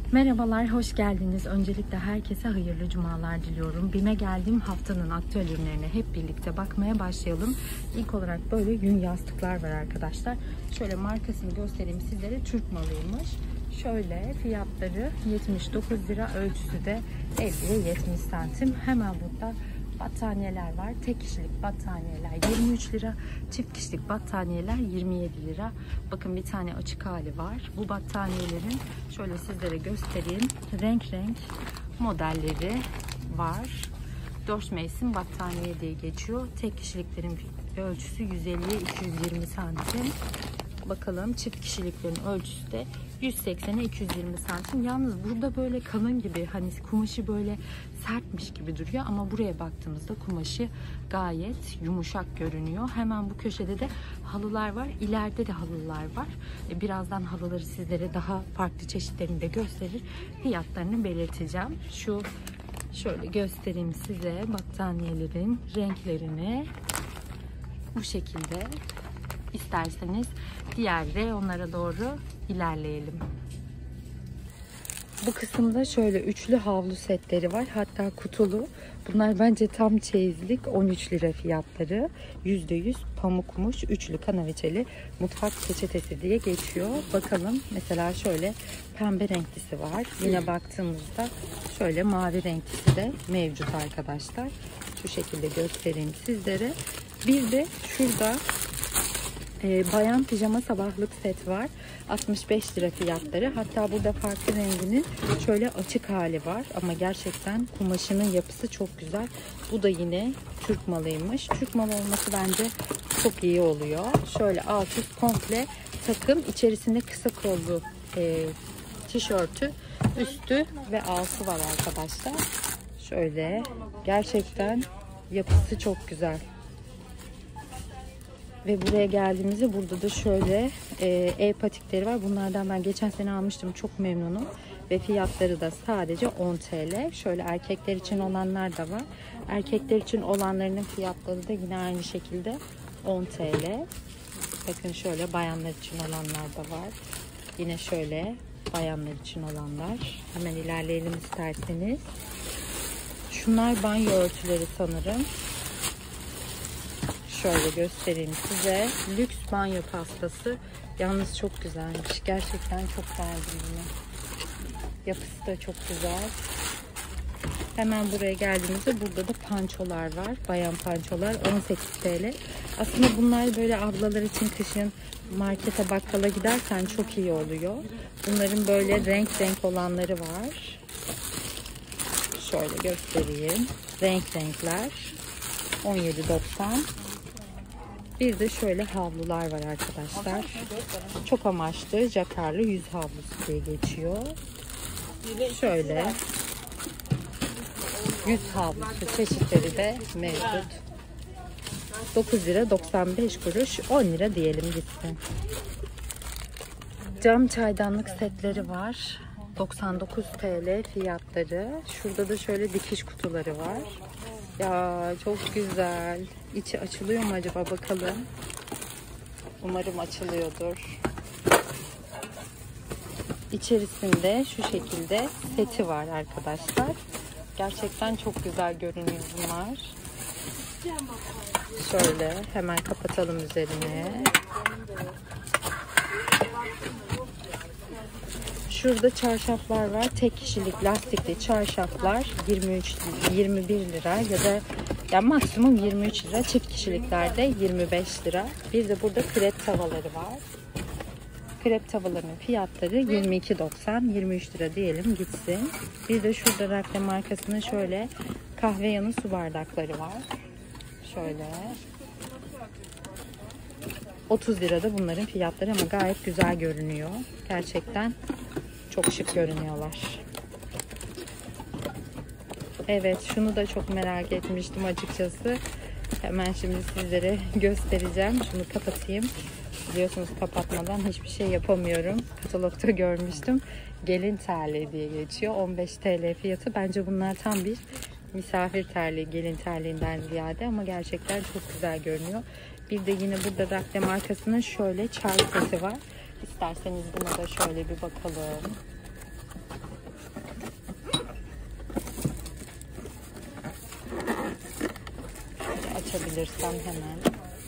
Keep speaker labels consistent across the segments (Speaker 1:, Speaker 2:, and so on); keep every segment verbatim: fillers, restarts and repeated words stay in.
Speaker 1: Merhabalar, hoş geldiniz. Öncelikle herkese hayırlı cumalar diliyorum. BİM'e geldiğim haftanın aktüel ürünlerine hep birlikte bakmaya başlayalım. İlk olarak böyle yün yastıklar var arkadaşlar. Şöyle markasını göstereyim sizlere. Türk malıymış. Şöyle fiyatları yetmiş dokuz lira, ölçüsü de elliye yetmiş santim. Hemen burada battaniyeler var. Tek kişilik battaniyeler yirmi üç lira. Çift kişilik battaniyeler yirmi yedi lira. Bakın bir tane açık hali var. Bu battaniyelerin şöyle sizlere göstereyim. Renk renk modelleri var. dört mevsim battaniye diye geçiyor. Tek kişiliklerin ölçüsü yüz elliye iki yüz yirmi santim. Bakalım çift kişiliklerin ölçüsü de yüz seksene iki yüz yirmi santim. Yalnız burada böyle kalın gibi, hani kumaşı böyle sertmiş gibi duruyor ama buraya baktığımızda kumaşı gayet yumuşak görünüyor. Hemen bu köşede de halılar var. İleride de halılar var. Birazdan halıları sizlere daha farklı çeşitlerini de gösterir. Fiyatlarını belirteceğim. Şu şöyle göstereyim size battaniyelerin renklerini. Bu şekilde. İsterseniz diğer reyonlara doğru ilerleyelim. Bu kısımda şöyle üçlü havlu setleri var. Hatta kutulu. Bunlar bence tam çeyizlik. on üç lira fiyatları. yüzde yüz pamukmuş. Üçlü kanaviçeli mutfak peçetesi diye geçiyor. Bakalım mesela şöyle pembe renklisi var. Yine baktığımızda şöyle mavi renklisi de mevcut arkadaşlar. Şu şekilde göstereyim sizlere. Bir de şurada E, bayan pijama sabahlık set var. altmış beş lira fiyatları. Hatta burada farklı renginin şöyle açık hali var. Ama gerçekten kumaşının yapısı çok güzel. Bu da yine Türk malıymış. Türk malı olması bence çok iyi oluyor. Şöyle alt üst komple takım. İçerisinde kısa kollu e, tişörtü, üstü ve altı var arkadaşlar. Şöyle gerçekten yapısı çok güzel. Ve buraya geldiğimizde burada da şöyle e, ev patikleri var. Bunlardan ben geçen sene almıştım. Çok memnunum. Ve fiyatları da sadece on TL. Şöyle erkekler için olanlar da var. Erkekler için olanlarının fiyatları da yine aynı şekilde on TL. Bakın şöyle bayanlar için olanlar da var. Yine şöyle bayanlar için olanlar. Hemen ilerleyelim isterseniz. Şunlar banyo örtüleri sanırım. Şöyle göstereyim size. Lüks banyo pastası. Yalnız çok güzelmiş. Gerçekten çok beğendim bunu. Yapısı da çok güzel. Hemen buraya geldiğimizde burada da pançolar var. Bayan pançolar on sekiz TL. Aslında bunlar böyle ablalar için kışın markete bakkala gidersen çok iyi oluyor. Bunların böyle renk renk olanları var. Şöyle göstereyim. Renk renkler. on yedi doksan. Bir de şöyle havlular var arkadaşlar. Çok amaçlı jakarlı yüz havlusu diye geçiyor. Şöyle yüz havlusu çeşitleri de mevcut. dokuz lira doksan beş kuruş, on lira diyelim gitsin. Cam çaydanlık setleri var. doksan dokuz TL fiyatları. Şurada da şöyle dikiş kutuları var. Ya çok güzel. İçi açılıyor mu acaba, bakalım. Umarım açılıyordur. İçerisinde şu şekilde seti var arkadaşlar. Gerçekten çok güzel görünüyor bunlar. Şöyle hemen kapatalım üzerini. Şurada çarşaflar var. Tek kişilik lastikli çarşaflar yirmi üç yirmi bir lira ya da ya maksimum yirmi üç lira. Çift kişiliklerde yirmi beş lira. Bir de burada krep tavaları var. Krep tavalarının fiyatları yirmi iki doksan, yirmi üç lira diyelim gitsin. Bir de şurada Rakle markasının şöyle kahve yanı su bardakları var. Şöyle otuz lira da bunların fiyatları ama gayet güzel görünüyor. Gerçekten çok şık görünüyorlar. Evet, şunu da çok merak etmiştim açıkçası. Hemen şimdi sizlere göstereceğim. Şunu kapatayım. Biliyorsunuz kapatmadan hiçbir şey yapamıyorum. Katalogda görmüştüm. Gelin terliği diye geçiyor. on beş TL fiyatı. Bence bunlar tam bir misafir terliği. Gelin terliğinden ziyade ama gerçekten çok güzel görünüyor. Bir de yine burada Rakle markasının şöyle çay seti var. İsterseniz buna da şöyle bir bakalım. bulabilirsem hemen.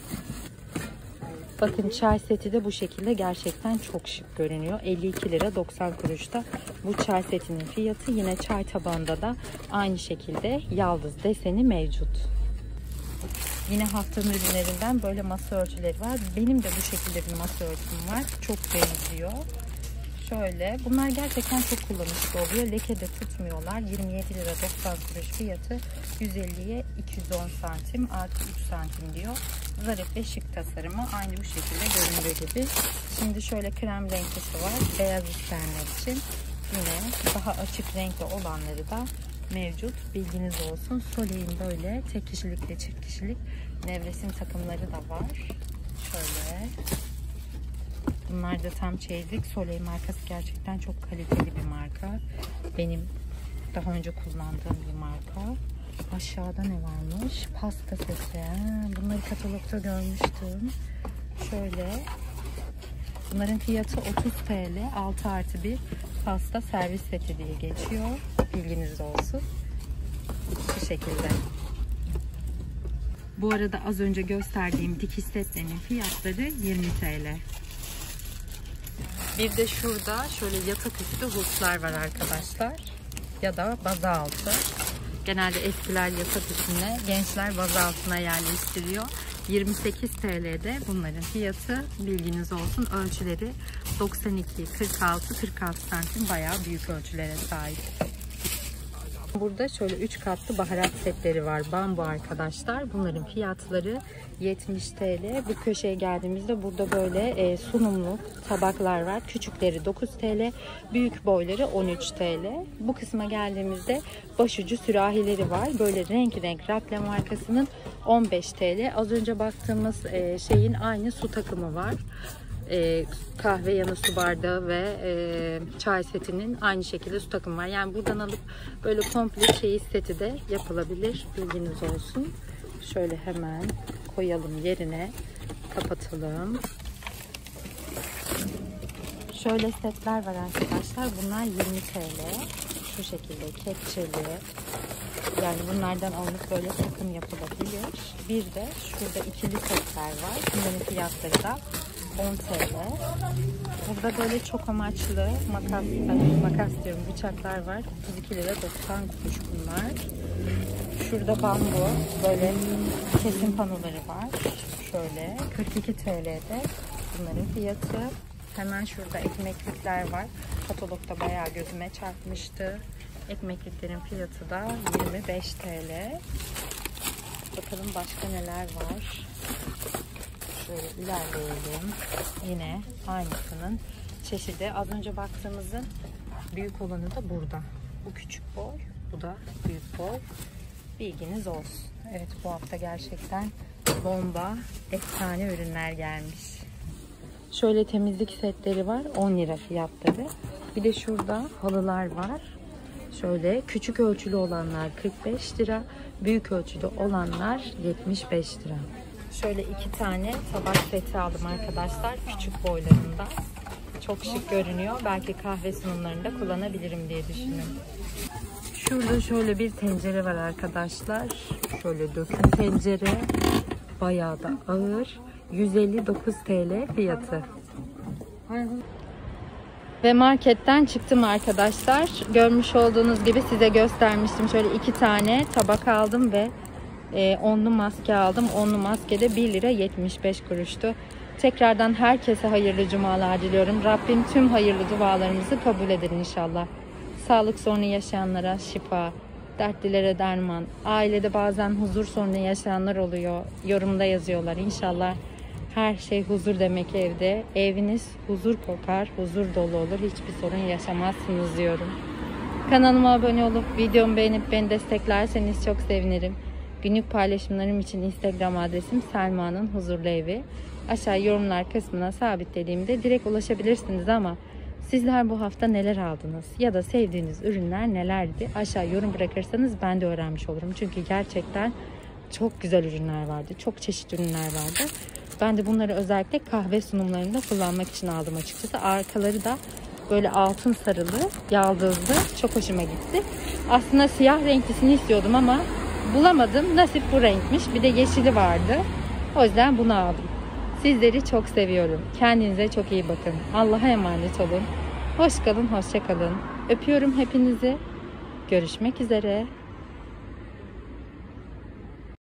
Speaker 1: Bakın çay seti de bu şekilde gerçekten çok şık görünüyor. elli iki lira doksan kuruşta bu çay setinin fiyatı. Yine çay tabağında da aynı şekilde yaldız deseni mevcut. Yine haftanın ürünlerinden böyle masa örtüleri var. Benim de bu şekilde bir masa örtüm var. Çok benziyor. Şöyle. Bunlar gerçekten çok kullanışlı oluyor. Leke de tutmuyorlar. yirmi yedi lira doksan kuruş fiyatı. yüz elliye iki yüz on santim artı üç santim diyor. Zarif ve şık tasarımı. Aynı bu şekilde göründüğü gibi. Şimdi şöyle krem renklisi var. Beyaz isteyenler için. Yine daha açık renkli olanları da mevcut. Bilginiz olsun. Soleil'in böyle tek kişilik ve çift kişilik nevresim takımları da var. Şöyle. Bunlar da tam çeyizlik. Soleil markası gerçekten çok kaliteli bir marka. Benim daha önce kullandığım bir marka. Aşağıda ne varmış? Pasta seti. Bunları katalogda görmüştüm. Şöyle. Bunların fiyatı otuz TL. altı artı bir pasta servis seti diye geçiyor. Bilginiz olsun. Bu şekilde. Bu arada az önce gösterdiğim dikiş setlerinin fiyatları yirmi TL. Bir de şurada şöyle yatak üstü hurçlar var arkadaşlar. Ya da baza altı. Genelde eskiler yatak üstüne, gençler baza altına yerleştiriyor. yirmi sekiz TL'de bunların fiyatı. Bilginiz olsun. Ölçüleri doksan iki kırk altı kırk altı santim, bayağı büyük ölçülere sahip. Burada şöyle üç katlı baharat setleri var. Bambu arkadaşlar. Bunların fiyatları yetmiş TL. Bu köşeye geldiğimizde burada böyle e, sunumluk tabaklar var. Küçükleri dokuz TL. Büyük boyları on üç TL. Bu kısma geldiğimizde başucu sürahileri var. Böyle renk renk Rakle markasının on beş TL. Az önce baktığımız e, şeyin aynı su takımı var. E, kahve yanı su bardağı ve e, çay setinin aynı şekilde su takımı var. Yani buradan alıp böyle komple çeyiz seti de yapılabilir. Bilginiz olsun. Şöyle hemen koyalım yerine, kapatalım. Şöyle setler var arkadaşlar. Bunlar yirmi TL. Şu şekilde kepçeli. Yani bunlardan alınıp böyle takım yapılabilir. Bir de şurada ikili setler var. Bunların fiyatları da on TL. Burada böyle çok amaçlı makas, makas diyorum, bıçaklar var. otuz iki lira doksan kuruş bunlar. Şurada bambu böyle kesim panoları var. Şöyle kırk iki TL'de bunların fiyatı. Hemen şurada ekmeklikler var. Katalogda bayağı gözüme çarpmıştı. Ekmekliklerin fiyatı da yirmi beş TL. Bakalım başka neler var. Şöyle ilerleyelim. Yine aynısının çeşidi. Az önce baktığımızın büyük olanı da burada. Bu küçük boy, bu da büyük boy. Bilginiz olsun. Evet, bu hafta gerçekten bomba, efsane ürünler gelmiş. Şöyle temizlik setleri var. on lira fiyatları. Bir de şurada halılar var. Şöyle küçük ölçülü olanlar kırk beş lira. Büyük ölçülü olanlar yetmiş beş lira. Şöyle iki tane tabak seti aldım arkadaşlar. Küçük boylarında. Çok şık görünüyor. Belki kahve sunumlarında kullanabilirim diye düşünüyorum. Şurada şöyle bir tencere var arkadaşlar. Şöyle döküm tencere. Bayağı da ağır. yüz elli dokuz TL fiyatı. Ve marketten çıktım arkadaşlar. Görmüş olduğunuz gibi size göstermiştim. Şöyle iki tane tabak aldım ve e, onlu maske aldım. Onlu maske de bir lira yetmiş beş kuruştu. Tekrardan herkese hayırlı cumalar diliyorum. Rabbim tüm hayırlı dualarımızı kabul eder inşallah. Sağlık sorunu yaşayanlara şifa, dertlilere derman, ailede bazen huzur sorunu yaşayanlar oluyor. Yorumda yazıyorlar. İnşallah her şey huzur demek evde. Eviniz huzur kokar, huzur dolu olur. Hiçbir sorun yaşamazsınız diyorum. Kanalıma abone olup videomu beğenip beni desteklerseniz çok sevinirim. Günlük paylaşımlarım için Instagram adresim Selma'nın Huzurlu Evi. Aşağı yorumlar kısmına sabitlediğimde direkt ulaşabilirsiniz ama sizler bu hafta neler aldınız ya da sevdiğiniz ürünler nelerdi? Aşağı yorum bırakırsanız ben de öğrenmiş olurum. Çünkü gerçekten çok güzel ürünler vardı. Çok çeşitli ürünler vardı. Ben de bunları özellikle kahve sunumlarında kullanmak için aldım açıkçası. Arkaları da böyle altın sarılı, yaldızlı. Çok hoşuma gitti. Aslında siyah renklisini istiyordum ama bulamadım. Nasip bu renkmiş. Bir de yeşili vardı. O yüzden bunu aldım. Sizleri çok seviyorum. Kendinize çok iyi bakın. Allah'a emanet olun. Hoş kalın, hoşça kalın. Öpüyorum hepinizi. Görüşmek üzere.